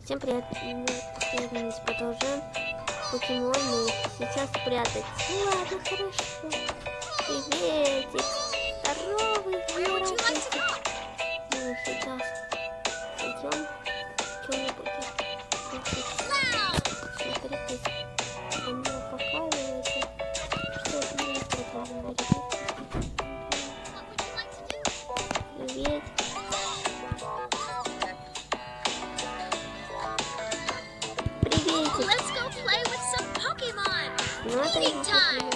Всем привет, мы продолжаем покемоны. Сейчас спрятать. Ну ладно, хорошо. Приветик. Здоровый, здравствуйте. Ну, сейчас идем что-нибудь. Смотрите, он мне показывается, что это мне говорит. Привет. Let's go play with some Pokemon! Meeting time!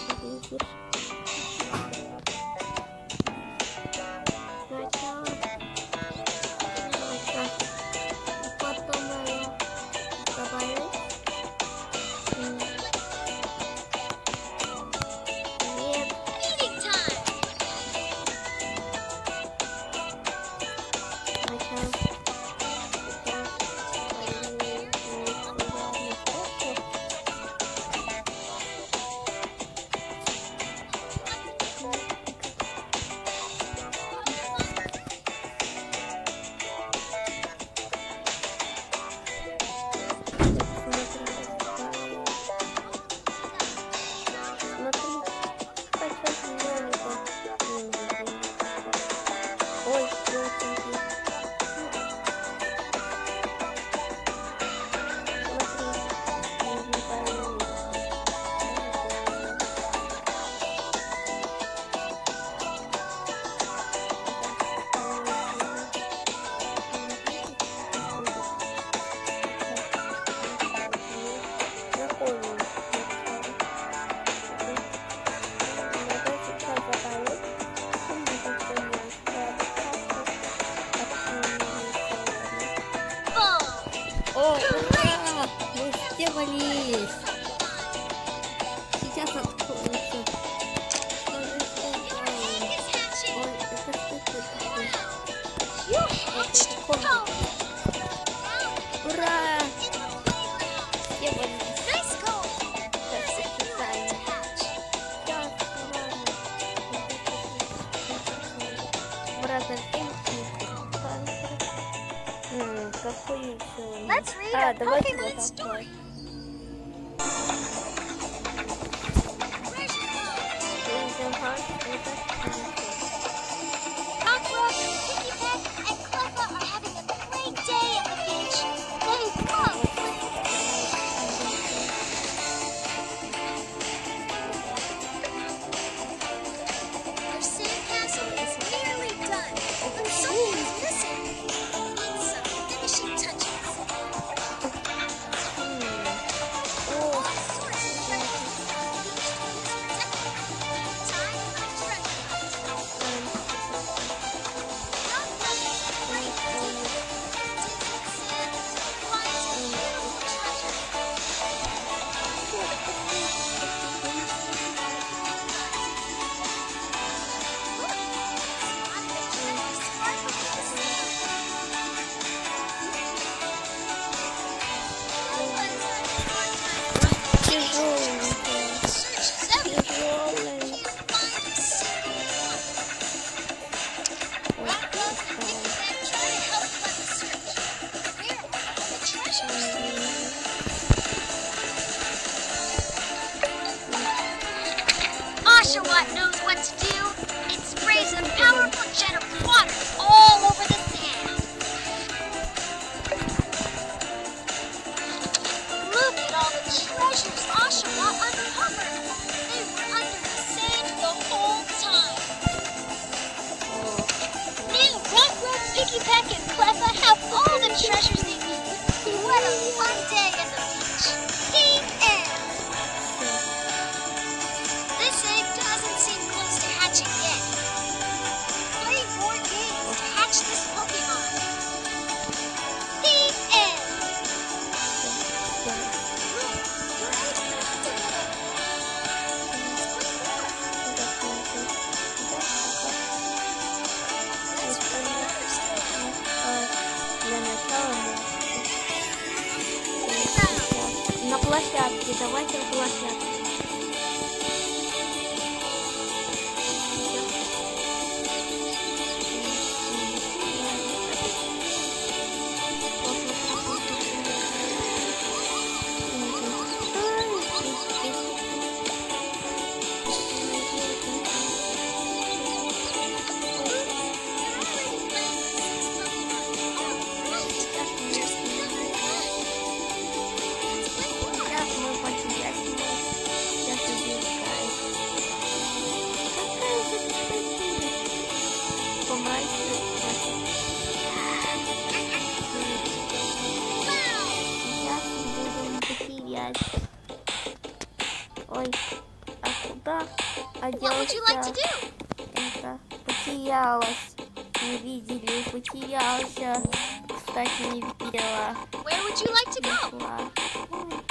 О, ура! Мы сделались! Сейчас откроется. Ой, это что такое? Это комната. Ура! Сделались! Какой еще? Давайте вот такой. Oshawott knows what to do. It sprays a powerful jet of water all over the sand. Look at all the treasures Oshawott uncovered. They were under the sand the whole time. Now Rockruff, Pikipek, and Cleffa have all the treasures they need. What a fun day at the beach. The end. This egg doesn't seem close to hatching yet. Play more games to hatch this Pokemon. The end. Look, your eggs are activated. Let's bring another spin. На площадке, давайте на площадке. would you like to do? Это потерялась. Не видели, потерялся. Кстати, не видела. Where would you like to go? Нашла.